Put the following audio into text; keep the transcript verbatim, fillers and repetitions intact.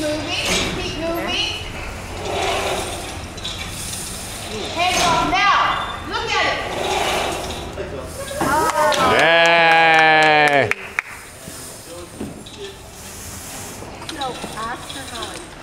moving. Keep moving. Hands off now. Look at it. Yay! So ask her how